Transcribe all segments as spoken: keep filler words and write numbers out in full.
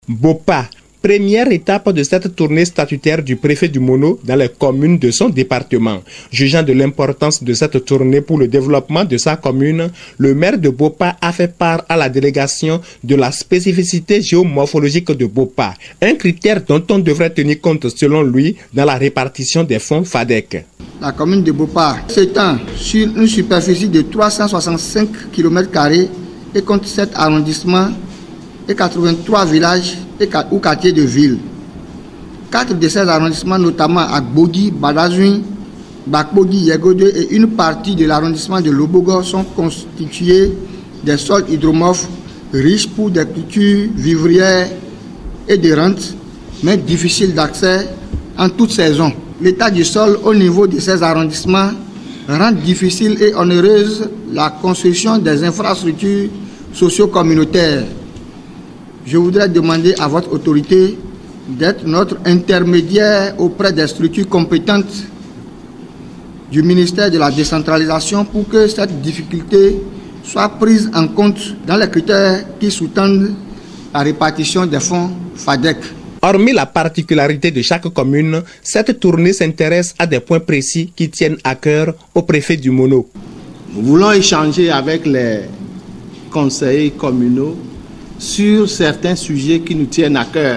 Bopa, première étape de cette tournée statutaire du préfet du Mono dans les communes de son département. Jugeant de l'importance de cette tournée pour le développement de sa commune, le maire de Bopa a fait part à la délégation de la spécificité géomorphologique de Bopa, un critère dont on devrait tenir compte selon lui dans la répartition des fonds FADEC. La commune de Bopa s'étend sur une superficie de trois cent soixante-cinq kilomètres carrés et compte sept arrondissements et quatre-vingt-trois villages et ou quartiers de ville. Quatre de ces arrondissements, notamment Agbodi, Badazoui, Bakbodi, Yegode et une partie de l'arrondissement de Lobogo, sont constitués des sols hydromorphes riches pour des cultures vivrières et de rentes, mais difficiles d'accès en toute saison. L'état du sol au niveau de ces arrondissements rend difficile et onéreuse la construction des infrastructures socio-communautaires. Je voudrais demander à votre autorité d'être notre intermédiaire auprès des structures compétentes du ministère de la décentralisation pour que cette difficulté soit prise en compte dans les critères qui sous-tendent la répartition des fonds FADEC. Hormis la particularité de chaque commune, cette tournée s'intéresse à des points précis qui tiennent à cœur au préfet du Mono. Nous voulons échanger avec les conseillers communaux sur certains sujets qui nous tiennent à cœur.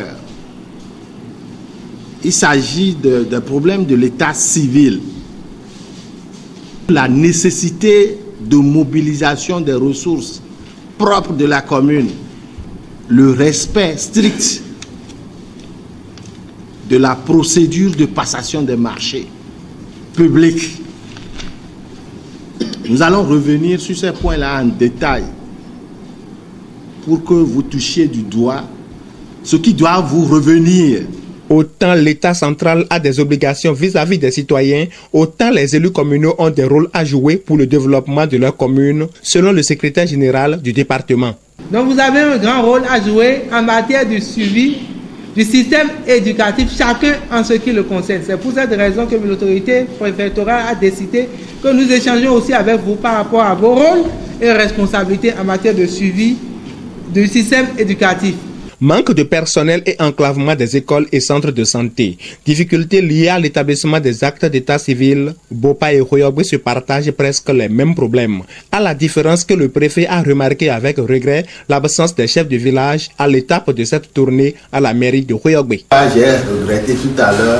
Il s'agit de, de problèmes de l'état civil, la nécessité de mobilisation des ressources propres de la commune, le respect strict de la procédure de passation des marchés publics. Nous allons revenir sur ces points-là en détail pour que vous touchiez du doigt ce qui doit vous revenir. Autant l'État central a des obligations vis-à-vis des citoyens, autant les élus communaux ont des rôles à jouer pour le développement de leur commune, selon le secrétaire général du département. Donc vous avez un grand rôle à jouer en matière de suivi du système éducatif, chacun en ce qui le concerne. C'est pour cette raison que l'autorité préfectorale a décidé que nous échangeons aussi avec vous par rapport à vos rôles et responsabilités en matière de suivi du système éducatif. Manque de personnel et enclavement des écoles et centres de santé. Difficultés liées à l'établissement des actes d'état civil. Bopa et Royogbe se partagent presque les mêmes problèmes. À la différence que le préfet a remarqué avec regret l'absence des chefs de village à l'étape de cette tournée à la mairie de Royogbe. J'ai regretté tout à l'heure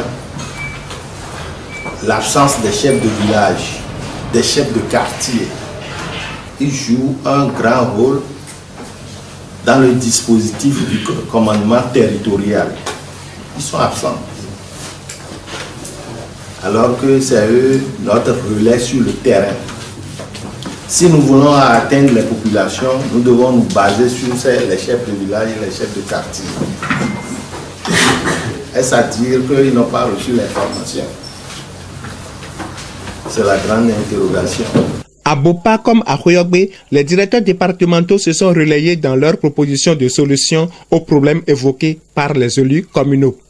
l'absence des chefs de village, des chefs de quartier. Ils jouent un grand rôle dans le dispositif du commandement territorial. Ils sont absents. Alors que c'est eux notre relais sur le terrain. Si nous voulons atteindre les populations, nous devons nous baser sur les chefs de village et les chefs de quartier. Est-ce à dire qu'ils n'ont pas reçu l'information? C'est la grande interrogation. À Bopa comme à Royogbe, les directeurs départementaux se sont relayés dans leurs propositions de solutions aux problèmes évoqués par les élus communaux.